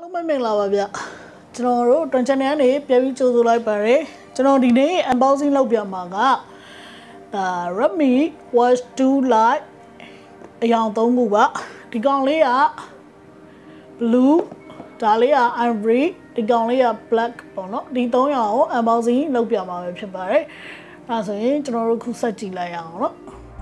အားလုံးပဲမင်္ဂလာပါဗျကျွန်တော်တို့တွန် channel ကနေပြန်ပြီးကြိုဆိုလိုက်ပါတယ်ကျွန်တော်ဒီနေ့ unboxing လုပ်ပြမှာကRedmi Watch 2 Lite အယောင်3ခုပါဒီကောင်လေးက blue ဒါလေးက ivory ဒီကောင်လေးက black ပေါ့နော်ဒီ3ရောင်ကို unboxing လုပ်ပြမှာပဲဖြစ်ပါတယ်အဲဆိုရင်ကျွန်တော်တို့ခုဆက်ကြည့်လိုက်ရအောင်နော်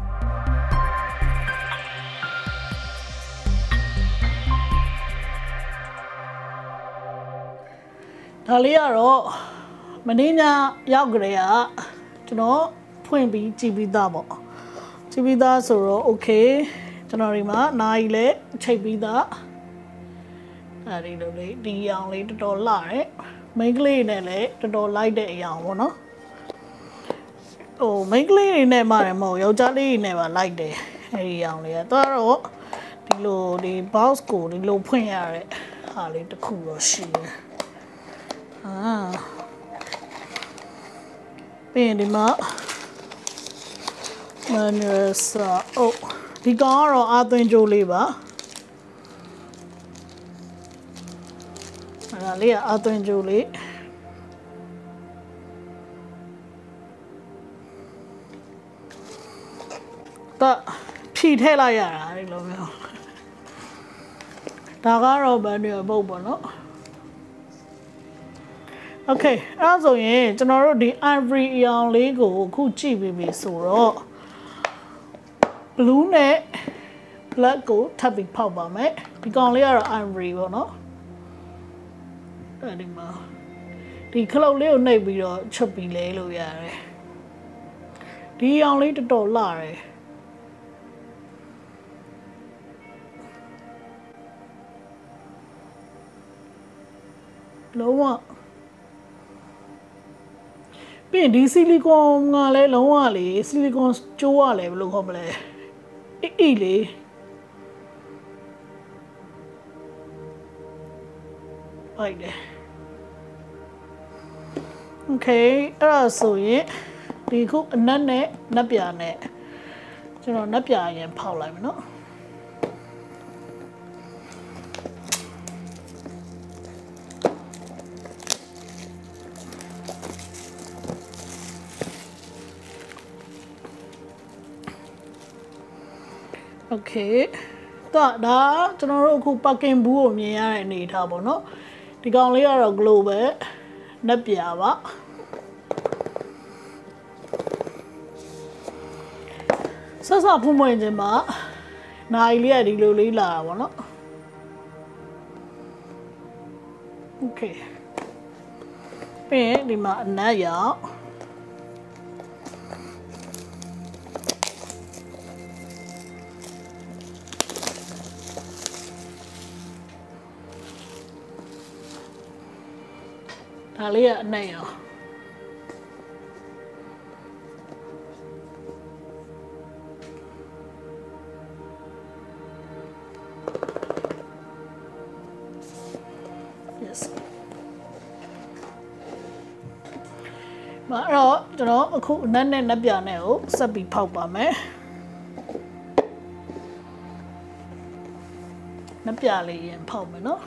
ဒါလေးကတော့မနေ့ညရောက်ကြတဲ့ကကျွန်တော်ဖွင့်ပြီးကြည့်ပြီးသားပေါ့ကြည့်ပြီးသားဆိုတော့ okay ကျွန်တော်ဒီမှာနိုင်လဲချိတ်ပြီးသားအဲဒီလိုလေးဒီအောင်လေးတော်တော်လှတယ်မိန်းကလေးနဲ့လည်းတော်တော်လိုက်တဲ့အရာပေါ့နော်ဟိုမိန်းကလေးတွေနဲ့မှလည်းမဟုတ်ယောက်ျားလေးတွေနဲ့ပါလိုက်တယ်အဲဒီအောင်လေးကတော့ဒီလိုဒီ box ကိုဒီလိုဖွင့်ရတဲ့ဟာလေးတစ်ခုတော့ရှိတယ်ပြင်ဒီမှာမန်ရစာအိုဒီကောင်ကတော့အသွင်ကြိုးလေးပါအဲ့ဒါလေးကအသွင်ကြိုးလေးတော့ဖြီထည့်လိုက်ရတာဒီလိုမျိုးဒါကတော့ဘန်ရပုတ်ပေါ့နော်โอเคအဲ့ဒါဆိုရင်ကျွန်တော်တို့ဒီ ivory အရောင်လေးကိုအခုကြည့်ပြီးပြီဆိုတော့ blue နဲ့ black ကိုထပ်ပြီးဖောက်ပါမယ်ဒီကောင်လေးကတော့ ivory ပေါ့နော်အဲ့ဒီမှာဒီခလုတ်လေးကိုနှိပ်ပြီးတော့ချုပ်ပြီးလဲလို့ရတယ်ဒီအရောင်လေးတော်တော်လှတယ်လုံးဝပြင်ဒီဆီလီကွန်ကလည်းလုံးဝလေဆီလီကွန်ကျိုးရလဲဘယ်လိုခေါ်မလဲအေးလေဟုတ်တယ်โอเคအဲ့ဒါဆိုရင်ဒီခုအနက်နဲ့နက်ပြာနဲ့ကျွန်တော်နက်ပြာရင်ဖောက်လိုက်မယ်နော်โอเคတော့ဒါကျွန်တော်တို့အခု parking ဘူးကိုမြင်ရတဲ့အနေထားပေါ့နော်ဒီကောင်လေးကတော့ global နက်ပြာပါဆက်စပ်ဖွင့်ဖွင့်ခြင်းမှာနိုင်လေးကဒီလိုလေးလာတာပေါ့နော်โอเคပြီးရင်ဒီမှာအနက်ရောက်ဒါလေးကအနက်ရော yes မအဲ့တော့ကျွန်တော်အခုအနက်နဲ့နက်ပြာနဲ့ကိုဆက်ပြီးဖောက်ပါမယ်နက်ပြာလေးရင်ဖောက်မယ်နော်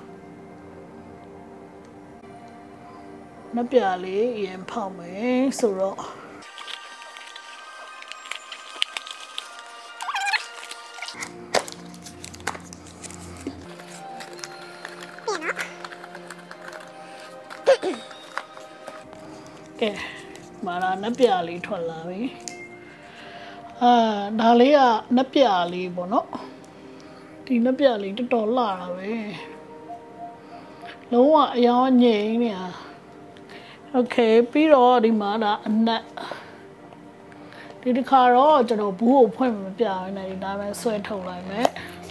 နက်ပြာလေးရင်ဖောက်မယ်ဆိုတော့ကဲမာလာနက်ပြာလေးထွက်လာပြီဒါလေးကနက်ပြာလေးပေါ့နော်ဒီနက်ပြာလေးတော်တော်လှတာပဲလုံးဝအယောင်ငြိမ်နေတာโอเคပြီးတော့ဒီမှာဒါအနက်ဒီတစ်ခါတော့ကျွန်တော်ဘူးကိုဖွင့်မပြရနဲ့ဒီဒါပဲဆွဲထုတ်လိုက်မယ်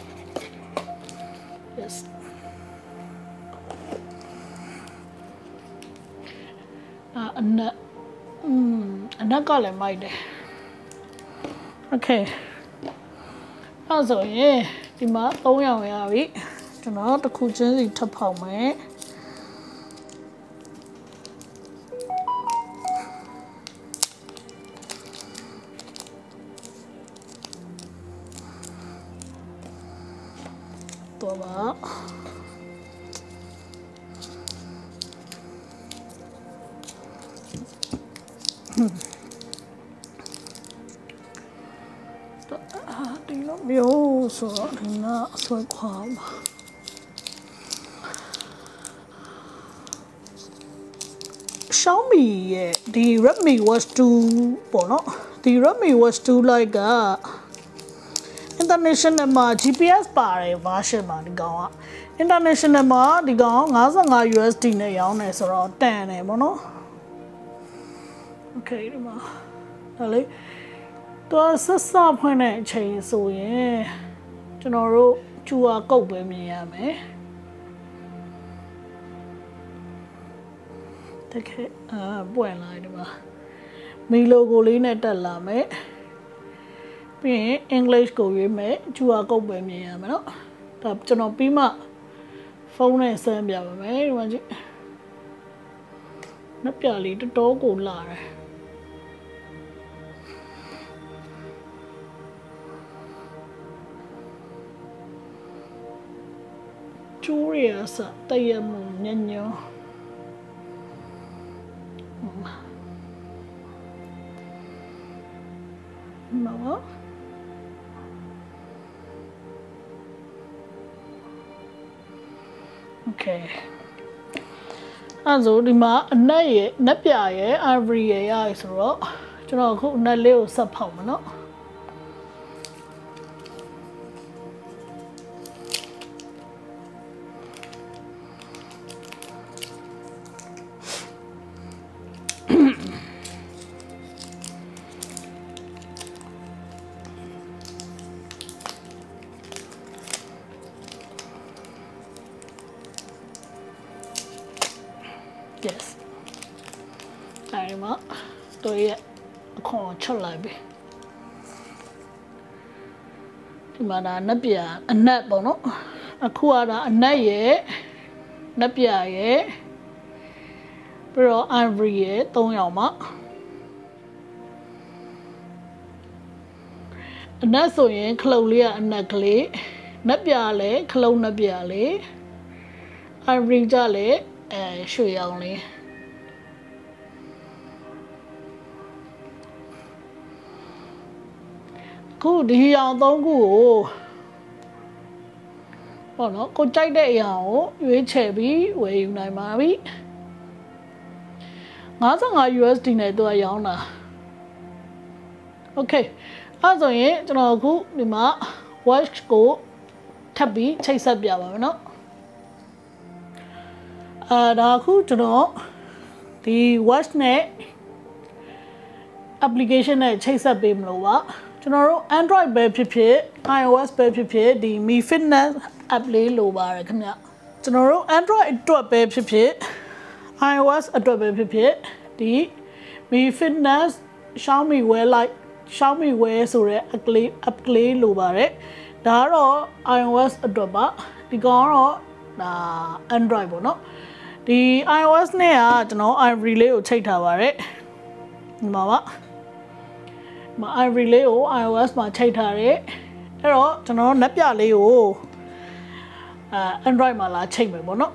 yes အနက်အနက်ကလည်းမိုက်တယ်โอเคအဲ့ဆိုရင်ဒီမှာ3ရောင်ရပြီကျွန်တော်တစ်ခုချင်းစီထပ်ဖောက်မယ်တော့ပါဒီလိုမျိုးဆိုတော့ဒီကဆွဲခွာပါXiaomi ရဲ့ဒီ Redmi Watch 2ပေါ့နော်ဒီ Redmi Watch 2 Lite က international မှာ GPS ပါတယ် version မှာဒီကောင်က international မှာဒီကောင်55 USD နဲ့ရောင်းနေဆိုတော့တန်တယ်ပေါ့နော် Okay ဒီမှာဒါလေးတော့ဆက်စဖွင့်တဲ့အချိန်ဆိုရင်ကျွန်တော်တို့ QR code ပဲမြင်ရမယ်တကယ်ပွင့်လာဒီမှာမီ logo လေးနဲ့တက်လာမယ်ပြီးရင် English ကိုရွေးမယ် QR code ပဲမြင်ရမယ်เนาะဒါကျွန်တော်ပြီးမှဖုန်းနဲ့ဆန်းပြပါမယ်ဒီမှာကြည့်နှက်ပြလေးတော်တော်ကိုလာတယ်ကျိုးရစတရမညညောနော်Okay အဲ့ဆိုဒီမှာအနက်ရဲ့နက်ပြရဲ့ ivory ရဲ့ရဆိုတော့ကျွန်တော်အခုအနက်လေးကိုဆက်ဖောက်မှာเนาะYes အဲ့မှာတော့ရအခွန်ချက်လိုက်ပြီဒီမှာဒါနက်ပြအနက်ပေါ့နော်အခုကဒါအနက်ရဲ့နက်ပြရဲ့ပြီးတော့ ivory ရဲ့3ရောင်မှာအနက်ဆိုရင်ခလုတ်လေးကအနက်ကလေးနက်ပြလည်းခလုတ်နက်ပြလေး ivory ကြလည်းရွှေရောင်လေးခုဒီရောင်3ခုကိုပေါ့နော်ကိုကြိုက်တဲ့အရာကိုရွေးချယ်ပြီးဝယ်ယူနိုင်ပါပြီ55 USD နဲ့သူကရောင်းတာ Okay အဲ့ဆိုရင်ကျွန်တော်အခုဒီမှာ watch ကိုထပ်ပြီးချိတ်ဆက်ပြပါမယ်နော်ဒါအခုကျွန်တော်ဒီ watch နဲ့ application နဲ့ချိတ်ဆက်ပေးမလို့ပါကျွန်တော်တို့ Android ပဲဖြစ်ဖြစ် iOS ပဲဖြစ်ဖြစ်ဒီ Mi Fitness app လေးလိုပါတယ်ခင်ဗျကျွန်တော်တို့ Android အတွက်ပဲဖြစ်ဖြစ် iOS အတွက်ပဲဖြစ်ဖြစ်ဒီ Mi Fitness Xiaomi Wear Lite Xiaomi Wear ဆိုတဲ့ app လေးလိုပါတယ်ဒါကတော့ iOS အတွက်ပါဒီကောင်ကတော့ဒါ Android ပေါ့နော်ဒီ iOS နဲ့ကကျွန်တော် ivory လေးကိုချိန်ထားပါတယ်ဒီမှာပါမ ivory လေးကို iOS မှာချိန်ထားတယ်အဲ့တော့ကျွန်တော်နက်ပြလေးကိုAndroid မှာလာချိန်မယ်ပေါ့နော်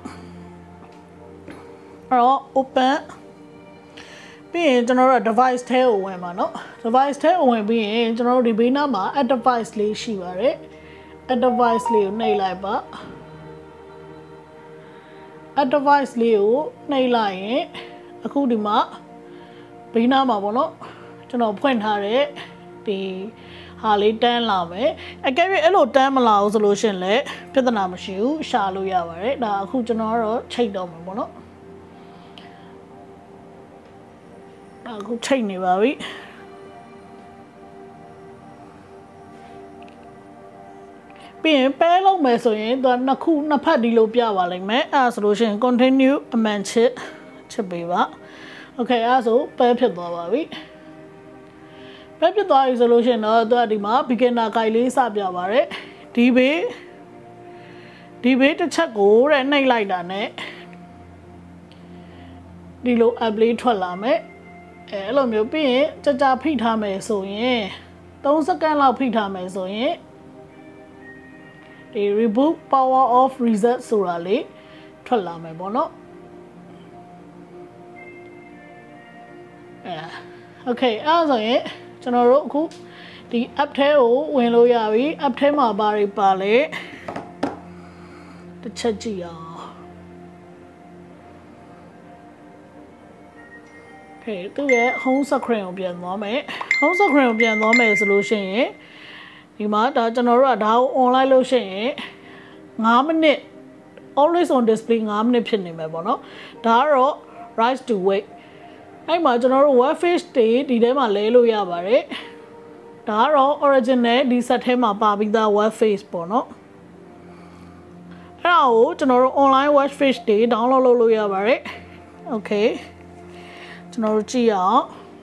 အဲ့တော့ open ပြီးရင်ကျွန်တော်တို့ device ထဲကိုဝင်ပါနော် device ထဲကိုဝင်ပြီးရင်ကျွန်တော်တို့ဒီဘေးနားမှာ add device လေးရှိပါတယ် add device လေးကိုနှိပ်လိုက်ပါadd device လေးကိုနှိပ်လိုက်ရင်အခုဒီမှာဘေးနားမှာပေါ့နော်ကျွန်တော်ဖွင့်ထားတဲ့ဒီဟာလေးတန်းလာမယ်အကယ်၍အဲ့လိုတန်းမလာဘူးဆိုလို့ရှင်လည်းပြဿနာမရှိဘူးရှာလို့ရပါတယ်ဒါအခုကျွန်တော်ကတော့ချိန်တော့မှာပေါ့နော်ဒါအခုချိန်နေပါပြီပြီးရင်ပဲလုံးမယ်ဆိုရင်သူကနှစ်ဖက်ဒီလိုပြပါလိမ့်မယ်အဲ့ဆိုလို့ရှိရင် continue အမှန်ချစ်ပေးပါ Okay အဲ့ဆိုပဲဖြစ်သွားပါပြီပဲဖြစ်သွားပြီဆိုလို့ရှိရင်တော့သူကဒီမှာ beginner guide လေးစပြပါတယ်ဒီဘေးတစ်ချက်ကိုတဲ့နှိပ်လိုက်တာနဲ့ဒီလို app လေးထွက်လာမယ်အဲ့လိုမျိုးပြီးရင်ကြာဖိထားမယ်ဆိုရင်3စက္ကန့်လောက်ဖိထားမယ်ဆိုရင်ဒီ reboot power off reset ဆိုတာလေးထွက်လာမယ်ပေါ့နော် Okay, as I general the up tail when loyavi, up tail my bari pale. The chagia. Okay, to get home sacred beyond normal. Home sacred beyond normal solution. You might general how online lotion. 5 minutes always on display 5 minutesဖြစ်နေမယ်ပေါ့နော်ဒါကတော့ rise to weight အဲ့မှာကျွန်တော်တို့ web face တွေဒီထဲမှာလဲလို့ရပါတယ်ဒါကတော့ original ဒီ set ထဲမှာပါပြီးသား web face ပေါ့နော်အဲ့ဒါကိုကျွန်တော်တို့ online web face တွေ download လုပ်လို့ရပါတယ် okay ကျွန်တော်တို့ကြည့်အောင်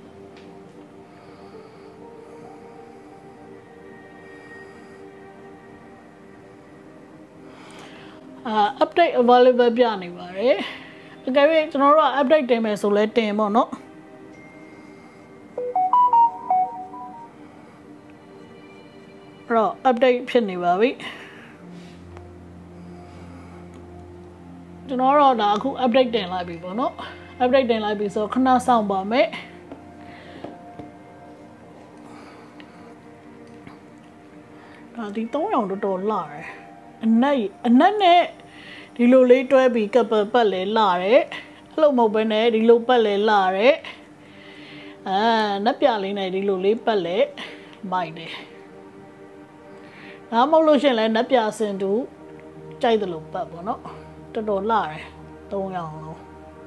update available ပြနေပါတယ်အကယ်၍ကျွန်တော်တို့က update တင်မယ်ဆိုလဲတင်ပေါ့နော်အဲ့တော့ update ဖြစ်နေပါပြီကျွန်တော်တို့ဒါအခု update တင်လိုက်ပြီပေါ့နော် update တင်လိုက်ပြီဆိုတော့ခဏစောင့်ပါမယ်ဒါဒီ3ရောင်တော်တော်လာတယ်အနက်နဲ့ဒီလိုလေးတွဲပြီးကပ်ပတ်လဲလာတယ်အဲ့လိုမဟုတ်ဘဲနဲ့ဒီလိုပတ်လဲလာတယ်နက်ပြလေးနဲ့ဒီလိုလေးပတ်လဲမိုက်တယ်ဒါမှမဟုတ်လို့ရှင်လဲနက်ပြစင်တူကြိုက်တယ်လို့ပတ်ပေါ့နော်တော်တော်လာတယ်3ရောင်လုံး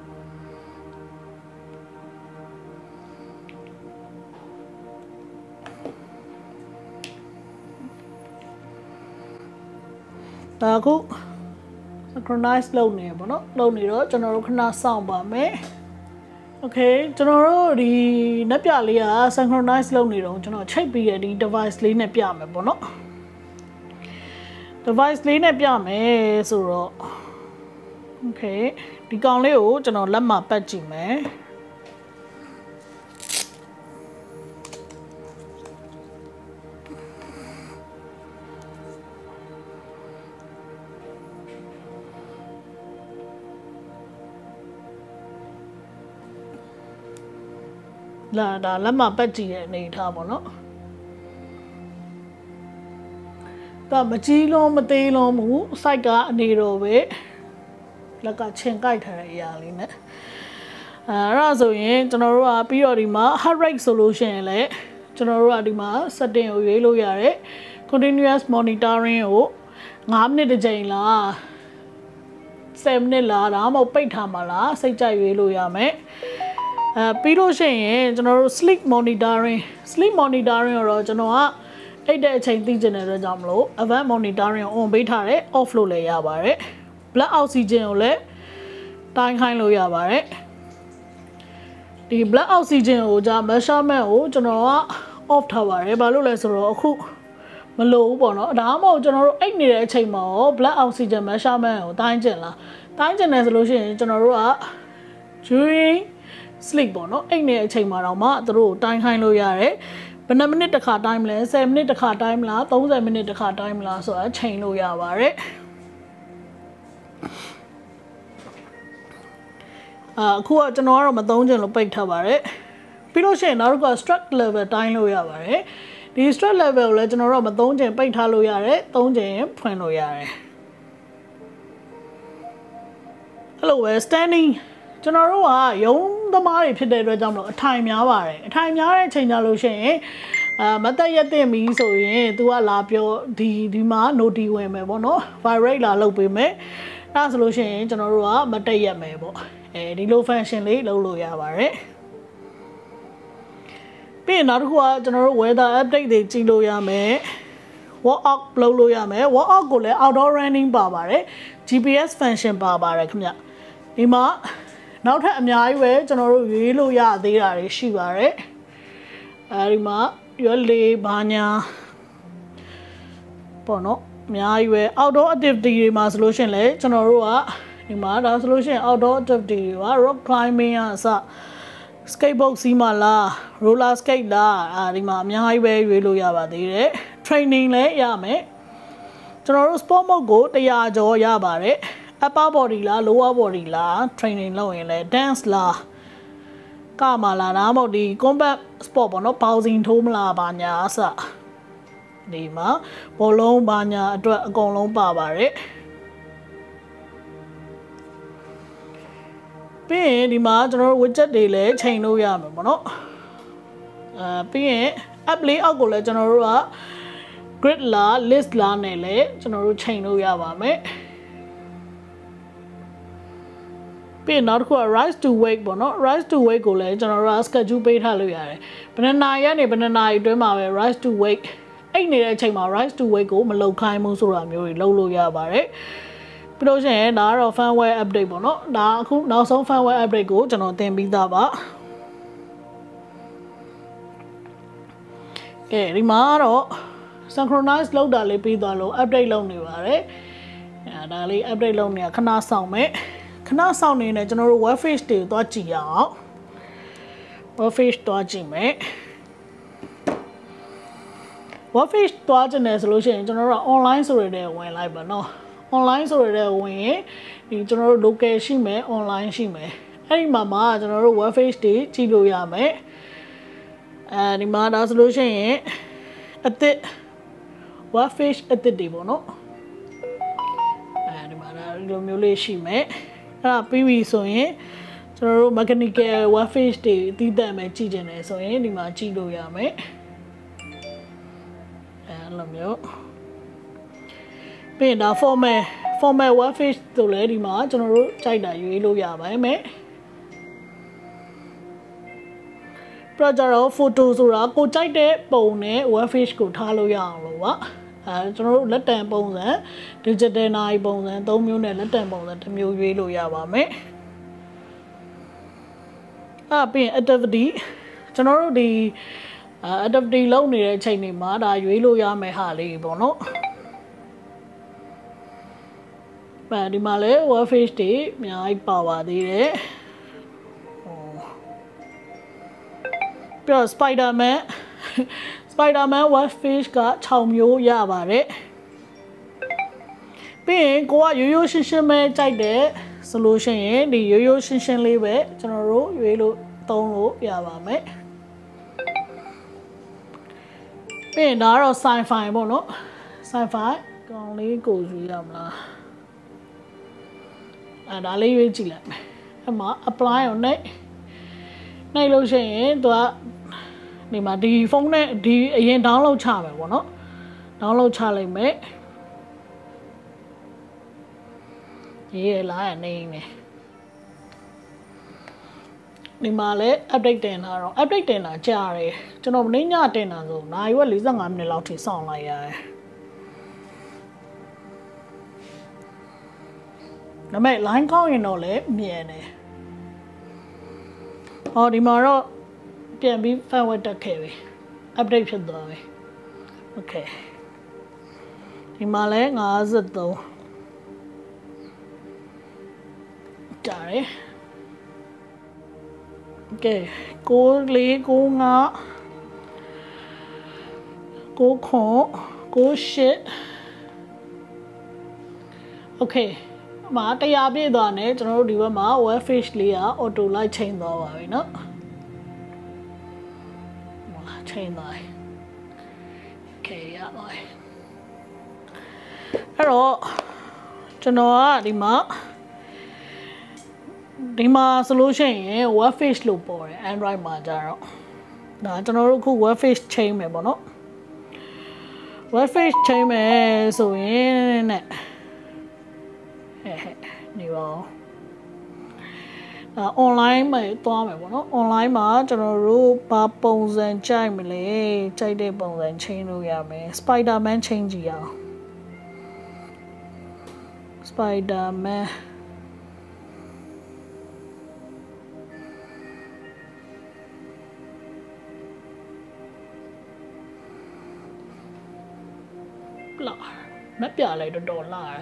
ဒါခု synchronize လုပ်နေပေါ့နော်လုပ်နေတော့ကျွန်တော်တို့ခဏစောင့်ပါမယ် okay ကျွန်တော်တို့ဒီနက်ပြလေးက synchronize လုပ်နေတော့ကျွန်တော်ချိတ်ပြီးတဲ့ဒီ device လေးနဲ့ပြမယ်ပေါ့နော် device လေးနဲ့ပြမယ်ဆိုတော့ okay ဒီကောင်လေးကိုကျွန်တော်လက်မှာပတ်ကြည့်မယ်လာဒါလက်မပတ်ကြည့်တဲ့အနေထားပေါ့နော်ဒါမကြီးလုံးမသေးလုံးဘူး site ကအနေတော့ပဲလက်ကချင်ကြိုက်ထားတဲ့အရာလေးနဲ့အဲ့ဒါဆိုရင်ကျွန်တော်တို့ကပြီးတော့ဒီမှာ heart rate solution လည်းကျွန်တော်တို့ကဒီမှာ setting ကိုရွေးလို့ရတယ် continuous monitoring ကို5 မိနစ်တစ်ချိန်လား7 မိနစ်လားဒါမှမဟုတ်ပိတ်ထားမှာလားစိတ်ကြိုက်ရွေးလို့ရမယ်ပြီးလို့ရှိရင်ကျွန်တော်တို့ sleep monitoring ကိုတော့ကျွန်တော်ကအိတ်တဲ့အချိန်သိကျင်တဲ့အတွက်ကြောင့်မလို့ advanced monitoring ကို on ပေးထားတယ် off လုပ်လည်းရပါတယ် blood oxygen ကိုလည်းတိုင်းခိုင်းလို့ရပါတယ်ဒီ blood oxygen ကိုじゃ measurement ကိုကျွန်တော်က off ထားပါတယ်ဘာလို့လဲဆိုတော့အခုမလို့ဘူးပေါ့နော်ဒါမှမဟုတ်ကျွန်တော်တို့အိတ်နေတဲ့အချိန်မှာ blood oxygen measurement ကိုတိုင်းကျင်လားတိုင်းကျင်တယ်ဆိုလို့ရှိရင်ကျွန်တော်တို့က during sleep ပေါ့နော်အိတ်နေတဲ့အချိန်မှာတော့မှသူတို့တိုင်းခိုင်းလို့ရတယ်ဘယ်နှမိနစ်တစ်ခါတိုင်းမလဲ10မိနစ်တစ်ခါတိုင်းမလား30မိနစ်တစ်ခါတိုင်းမလားဆိုတာချိန်လို့ရပါတယ်အခုကကျွန်တော်ကတော့မသုံးချင်လို့ပိတ်ထားပါတယ်ပြီးလို့ရှိရင်နောက်တစ်ခါ stress level တိုင်းလို့ရပါတယ်ဒီ stress level ကိုလည်းကျွန်တော်တို့မသုံးချင်ပိတ်ထားလို့ရတယ်သုံးချင်ဖွင့်လို့ရတယ်အဲ့လိုပဲ standing ကျွန်တော်တို့ကရုံးသမားတွေဖြစ်တဲ့အတွက်ကြောင့်မလို့အထိုင်များပါတယ်အထိုင်များတဲ့အချိန်ကြလို့ရှိရင်မတက်ရက်တင်ပြီဆိုရင် तू ကလာပြောဒီမှာ noti ဝင်မယ်ပေါ့နော် vibrate လာလုပ်ပေးမယ်အဲ့ဒါဆိုလို့ရှိရင်ကျွန်တော်တို့ကမတက်ရက်မယ်ပေါ့ဒီလို function လေးလုပ်လို့ရပါတယ်ပြီးရင်နောက်တစ်ခုကကျွန်တော်တို့ weather update တွေကြည့်လို့ရမယ် walk out လုပ်လို့ရမယ် walk out ကိုလည်း outdoor running ပါပါတယ် GPS function ပါပါတယ်ခင်ဗျဒီမှာနောက်ထပ်အများကြီးပဲကျွန်တော်တို့ရွေးလို့ရသေးတာတွေရှိပါတယ်အဲဒီမှာရွက်လေးဘာညာပေါ့နော်အများကြီးပဲ outdoor activity တွေမှာဆိုလို့ရှိရင်လည်းကျွန်တော်တို့ကဒီမှာဒါဆိုလို့ရှိရင် outdoor activity တွေက rock climbing အစ skateboard စီးမလား roller skate လားဒီမှာအများကြီးပဲရွေးလို့ရပါသေးတယ် training လည်းရမယ်ကျွန်တော်တို့ sport mode ကို100ကျော်ရပါတယ်upper body လား lower body လား training လုပ်ရင်လည်း dance လားကာမလာနာမဟုတ်ဒီ combat sport ပေါ့နော်ဘောင်စင်ထိုးမလားဘာညာအစဒီမှာဘောလုံးဘာညာအတွက်အကုန်လုံးပါပါတယ်ပြီးရင်ဒီမှာကျွန်တော်တို့ widget တွေလည်းချိန်လို့ရမှာပေါ့နော်ပြီးရင် app လေးအောက်ကိုလည်းကျွန်တော်တို့က grid လာ list လာနဲ့လည်းကျွန်တော်တို့ချိန်လို့ရပါမယ်ပြီးနောက်တစ်ခုက rise to wake ပေါ့နော် rise to wake ကိုလည်းကျွန်တော်တို့ schedule ပေးထားလို့ရတယ်ဘယ်နှစ်နာရီကနေဘယ်နှစ်နာရီအတွင်းမှာပဲ rise to wake အဲ့နေတဲ့အချိန်မှာ rise to wake ကိုမလုပ်ခိုင်းဘူးဆိုတာမျိုးတွေလုပ်လို့ရပါတယ်ပြီးလို့ရှိရင်ဒါကတော့ firmware update ပေါ့နော်ဒါအခုနောက်ဆုံး firmware update ကိုကျွန်တော်သင်ပြီးသားပါဒီမှာတော့ synchronize လုပ်တာလေးပြီးသွားလို့ update လုပ်နေပါတယ်ဒါလေး update လုပ်နေတာခဏဆောင်မယ်ခဏဆောင်နေနဲ့ကျွန်တော်တို့ web page တွေကိုသွားကြည့်ရအောင် web page သွားကြည့်မယ် web page သွားကြည့်နေဆိုလို့ရှိရင်ကျွန်တော်တို့ online ဆိုရတဲ့ဝင်လိုက်ပါနော် online ဆိုရတဲ့ဝင်ရင်ဒီကျွန်တော်တို့ local ရှိမယ် online ရှိမယ်အဲ့ဒီမှာကျွန်တော်တို့ web page တွေကြည့်လို့ရမယ်ဒီမှာဒါဆိုလို့ရှိရင်အသစ် web page အသစ်တွေပေါ့နော်ဒီမှာဒါလိုမျိုးလေးရှိမယ်အဲ့ဒါပြီးပြီဆိုရင်ကျွန်တော်တို့ mechanical web page တွေအသီးသန့်ပဲကြည့်ကြတယ်ဆိုရင်ဒီမှာကြည့်လို့ရမယ်အဲ့လိုမျိုးပြီးရင်ဒါ format web page တို့လည်းဒီမှာကျွန်တော်တို့ကြိုက်တာရွေးလို့ရပါမယ်ပြကြတော့ photo ဆိုတာကိုကြိုက်တဲ့ပုံနဲ့ web page ကိုထားလို့ရအောင်လို့ပါကျွန်တော်တို့လက်တံပုံစံ digital နိုင်ပုံစံ3မျိုးနဲ့လက်တံပုံစံတစ်မျိုးရွေးလို့ရပါမယ်ပြီးရင် activity ကျွန်တော်တို့ဒီ activity လုပ်နေတဲ့အချိန်တွေမှာဒါရွေးလို့ရမယ်ဟာလေးပေါ့နော်ဒီမှာလည်း web page တွေအများကြီးပါပါသေးတယ်ပြီးတော့ Spider-Man web page က6မျိုးရပါတယ်ပြီးရင်ကိုကရိုးရိုးရှင်းရှင်းပဲကြိုက်တယ်ဆိုလို့ရှိရင်ဒီရိုးရိုးရှင်းရှင်းလေးပဲကျွန်တော်တို့ရွေးလို့သုံးလို့ရပါမယ်ပြီးရင်ဒါကတော့ sci-fi ပေါ့နော် sci-fi ကောင်းလေးကိုရွေးရမလားဒါလေးရွေးကြည့်လိုက်မယ်အဲ့မှာ apply ကိုနှိပ်လို့ရှိရင်သူကဒီမှာဒီဖုန်းနဲ့ဒီအရင် download ချမယ်ပေါ့နော် download ချလိုက်မယ်ရေးရလားနေနေဒီမှာလည်း update တင်တာတော့ update တင်တာကြာတယ်ကျွန်တော်မနေ့ညတင်တာဆိုနိုင်ရွက်45မိနစ်လောက်ထိစောင့်လိုက်ရတယ်ဒါပေမဲ့ line ကောင်းရင်တော့လည်းမြန်တယ်ဒီမှာတော့ပြန်ပြီး firmware တက်ခဲ့ပြီ update ဖြစ်သွားပြီ okay ဒီမှာလဲ53ကြာတယ် okay 9495 98 okay မှာ100ပြည့်သွားတယ်ကျွန်တော်တို့ဒီဘက်မှာ web page လေးက auto light ချိန်သွားပါပြီเนาะချိန်သွားပြီ okay ရပါပြီအဲ့တော့ကျွန်တော်ကဒီမှာဆိုလို့ရှိရင် web page လို့ပေါ်တယ် Android မှာကြတော့ဒါကျွန်တော်တို့အခု web page ချိန်မယ်ပေါ့เนาะ web page ချိန်မယ်ဆိုရင်နဲ့နေပါonline မှာသွားမယ်ပေါ့နော် online မှာကျွန်တော်တို့ဘာပုံစံကြိုက်မလဲကြိုက်တဲ့ပုံစံချိန်လို့ရမယ် Spider-Man ချိန်ကြည့်အောင် Spider-Man လာမပြလိုက်တော့လာတယ်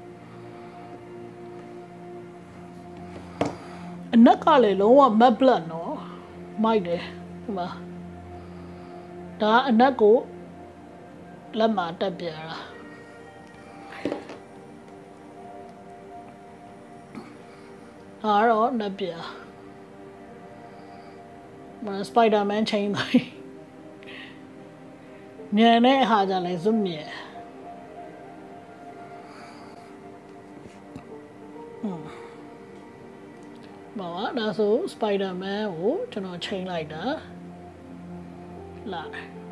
အနက်ကလည်းလုံးဝ matte black နော်မိုက်တယ်ဒီမှာဒါအနက်ကိုလက်မှာတက်ပြတာဒါတော့နက်ပြ Spider-Man ချိန်တိုင်းမြန်တဲ့ဟာကြလဲ zoom မြန်ဘာဝဒါဆို Spider-Man ကိုကျွန်တော်ချိန်လိုက်တာလာ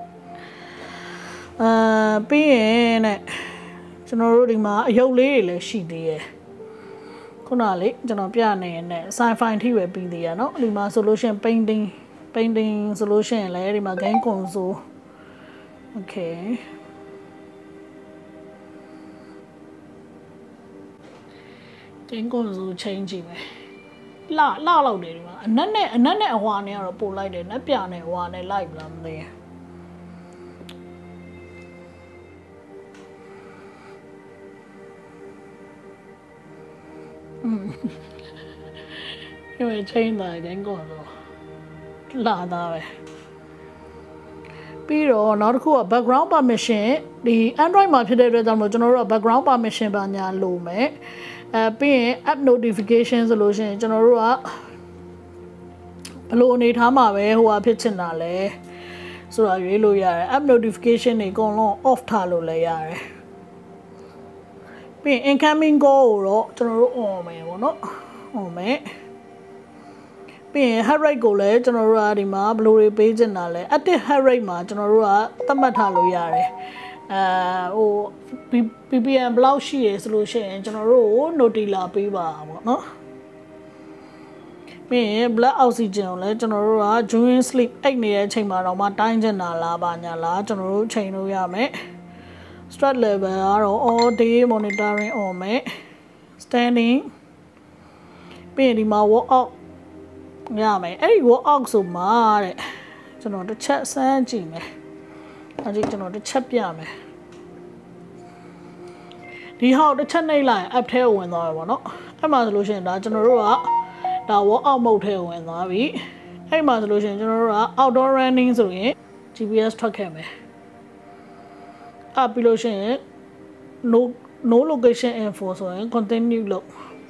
ပြီးရင်နဲ့ကျွန်တော်တို့ဒီမှာအယုတ်လေးတွေလည်းရှိသေးတယ်ခုနလေးကျွန်တော်ပြနေရင်နဲ့ sci-fi ထိပဲပြီးသေးရเนาะဒီမှာ solution painting solution လည်းဒီမှာ game console okay game console ချိန်ကြည့်မယ်လာလောက်တယ်ဒီမှာအနက်နဲ့အဟွာနဲ့ကတော့ပို့လိုက်တယ်နက်ပြနဲ့ဟွာနဲ့လိုက်မလားမသိ因为ချိန်တိုင်းgame console လာတာပဲပြီးတော့နောက်တစ်ခုက background permission ဒီ Android မှာဖြစ်တဲ့အတွက်ကြောင့်ကျွန်တော်တို့က background permission ပါညာလိုမယ်ပြီးရင် app notification ဆိုလို့ရှိရင်ကျွန်တော်တို့ကဘလို့အနေထားမှာပဲဟိုဟာဖြစ်ချင်တာလဲဆိုတာရွေးလို့ရတယ် app notification တွေအကုန်လုံး off ထားလို့လည်းရတယ်ပြီးရင် incoming call ကိုတော့ကျွန်တော်တို့ on မယ်ပေါ့နော် on မယ်ပြီးရင် heart rate ကိုလည်းကျွန်တော်တို့ကဒီမှာဘလို့တွေပေးချင်တာလဲ active heart rate မှာကျွန်တော်တို့ကသတ်မှတ်ထားလို့ရတယ်ဟို ppm ဘယ်လောက်ရှိရဆိုလို့ရှိရင်ကျွန်တော်တို့ကို noti လာပေးပါပေါ့နော်ပြီးရင် blood oxygen ကိုလည်းကျွန်တော်တို့က during sleep အိပ်နေတဲ့အချိန်မှာတော့မှတိုင်းချင်တာလားပါညာလားကျွန်တော်တို့ချိန်လို့ရမယ် stress level ကတော့ all day monitoring on မယ် standing ပြီးရင်ဒီမှာ walk out ရမယ်အဲ့ဒီ walk out ဆိုမှာတဲ့ကျွန်တော်တစ်ချက်စမ်းကြည့်မယ်အဲ့ဒီကျွန်တော်တစ်ချက်ပြမယ်ဒီဟောက်တစ်ချက်နှိပ်လိုက် app ထဲကိုဝင်သွားပြီပေါ့နော်အဲ့မှာဆိုလို့ရှိရင်ဒါကျွန်တော်တို့ကဒါ walk out mode ထဲကိုဝင်သွားပြီအဲ့မှာဆိုလို့ရှိရင်ကျွန်တော်တို့က outdoor running ဆိုရင် GPS ထွက်ခဲ့မယ်ပြီးလို့ရှိရင် no location info ဆိုရင် continue လို့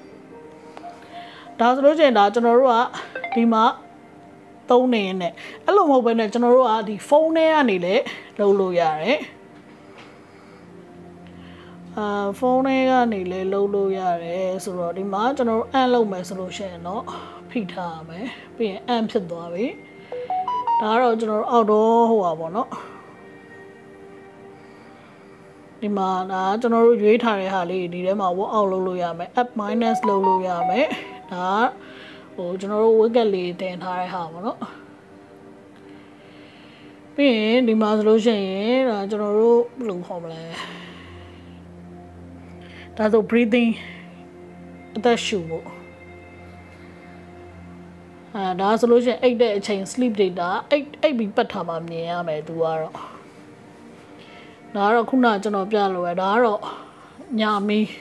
ဒါဆိုလို့ရှိရင်ဒါကျွန်တော်တို့ကဒီမှာသုံးနေရင်လည်းအဲ့လိုမဟုတ်ဘဲနဲ့ကျွန်တော်တို့ကဒီဖုန်းထဲကနေလည်းလုပ်လို့ရတယ်ဖုန်းထဲကနေလည်းလုပ်လို့ရတယ်ဆိုတော့ဒီမှာကျွန်တော်တို့အန်လုပ်မယ်ဆိုလို့ရှိရင်တော့ဖိထားရမယ်ပြီးရင်အန်ဖြစ်သွားပြီဒါကတော့ကျွန်တော်တို့အောက်တော့ဟိုပါပေါ့နော်ဒီမှာဒါကျွန်တော်တို့ရွေးထားတဲ့ဟာလေးဒီထဲမှာ work out လုပ်လို့ရမယ် app minus လုပ်လို့ရမယ်ဒါဟိုကျွန်တော်တို့ widget လေးတင်ထားတဲ့ဟာပေါ့နော်ပြီးရင်ဒီမှာဆိုလို့ရှိရင်ဒါကျွန်တော်တို့ဘယ်လိုခေါ်မလဲဒါဆို breathing အသက်ရှူဖို့ဒါဆိုလို့ရှိရင်အိတ်တဲ့အချိန် sleep data အိတ်ပြီးပတ်ထားမှမြင်ရမယ်သူကတော့ဒါကတော့ခုနကျွန်တော်ပြလို့ရဒါကတော့ညမီး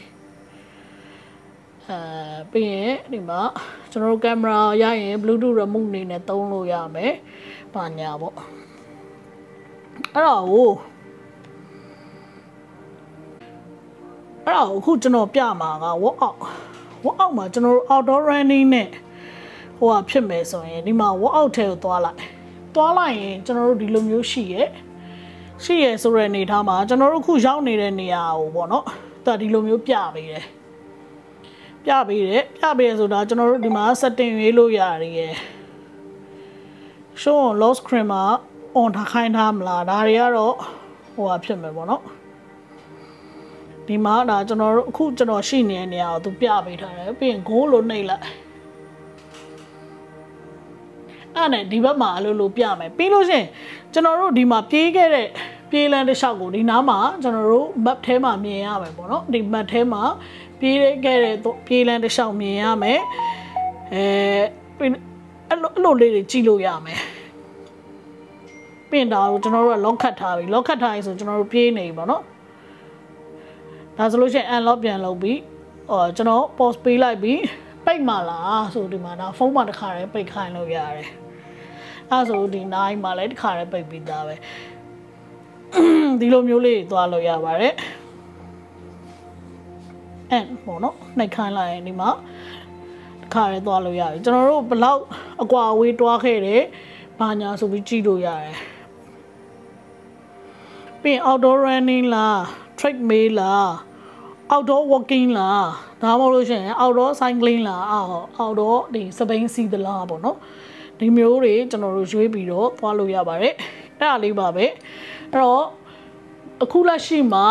ပြီးရင်ဒီမှာကျွန်တော်တို့ကင်မရာရရင် Bluetooth remote အနေနဲ့သုံးလို့ရမယ်။ဘာညာပေါ့။အဲ့တော့အခုကျွန်တော်ပြမှာက walk out မှာကျွန်တော်တို့ outdoor running နဲ့ဟိုဟာဖြစ်မယ်ဆိုရင်ဒီမှာ walk out ထဲကိုသွားလိုက်ရင်ကျွန်တော်တို့ဒီလိုမျိုးရှိရဲ့ဆိုတဲ့အနေထားမှာကျွန်တော်တို့ခုရောက်နေတဲ့နေရာကိုပေါ့နော်။ဒါဒီလိုမျိုးပြပေးတယ်။ပြပေးဆိုတာကျွန်တော်တို့ဒီမှာ setting ရေးလို့ရတယ် show on lock screen မှာ on ထားခိုင်းထားမလားဒါတွေကတော့ဟိုဟာဖြစ်မယ်ပေါ့နော်ဒီမှာဒါကျွန်တော်တို့အခုကျွန်တော်ရှိနေတဲ့နေရာကိုသူပြပေးထားတယ်ပြီးရင် go လို့နှိပ်လိုက်အဲ့နဲ့ဒီဘက်မှာအလိုပြမယ်ပြီးလို့ရှိရင်ကျွန်တော်တို့ဒီမှာပြေးခဲ့တဲ့ပြေးလန်းတစ်လျှောက်ကိုဒီနားမှာကျွန်တော်တို့ map ထဲမှာမြင်ရမယ်ပေါ့နော်ဒီ map ထဲမှာပြေးခဲ့တဲ့ပြေးလန်းတစ်လျှောက်မြင်ရမယ်အဲ့လိုလေးတွေကြည့်လို့ရမယ်ပြင်တာကိုကျွန်တော်တို့က lock ခတ်ထားပြီ lock ခတ်ထားရင်ဆိုကျွန်တော်တို့ပြေးနေပြီပေါ့နော်ဒါဆိုလို့ရှိရင် unlock ပြန်လုပ်ပြီးကျွန်တော် pause ပေးလိုက်ပြီးပိတ်မှလားဆိုဒီမှာဒါဖုန်းမှာတစ်ခါတည်းပိတ်ခိုင်းလို့ရတယ်အဲ့ဆိုဒီ9မှာလည်းတစ်ခါတည်းပိတ်ပြီးသားပဲဒီလိုမျိုးလေးသွားလို့ရပါတယ်ပေါ့နော်နှိပ်ခိုင်းလိုက်ရင်ဒီမှာတစ်ခါတည်းသွားလို့ရပြီကျွန်တော်တို့ဘလောက်အကွာအဝေးတွားခဲ့တယ်ဘာညာဆိုပြီးကြည့်လို့ရတယ်ပြီး outdoor running လား treadmill လား outdoor walking လားဒါမှမဟုတ်လို့ရှိရင် outdoor cycling လား outdoor ဒီစပိန်စီးသလားပေါ့နော်ဒီမျိုးတွေကျွန်တော်တို့ရွေးပြီးတော့သွားလို့ရပါတယ်အဲ့ဒါလေးပါပဲအဲ့တော့အခုလက်ရှိမှာ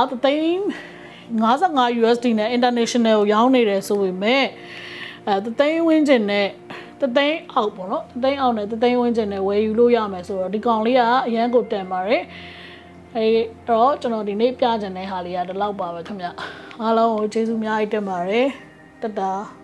55 USD နဲ့ international ကိုရောင်းနေတယ်ဆိုပေမဲ့သိန်းဝင်းကျင်နဲ့သိန်းအောက်ပေါ့နော်သိန်းအောက်နဲ့သိန်းဝင်းကျင်နဲ့ဝယ်ယူလို့ရမယ်ဆိုတော့ဒီကောင်လေးကအရန်ကိုတန်ပါတယ်အဲ့တော့ကျွန်တော်ဒီနေ့ပြချင်တဲ့ဟာလေးကဒီလောက်ပါပဲခင်ဗျအားလုံးကိုကျေးဇူးအများကြီးတင်ပါတယ်တတာ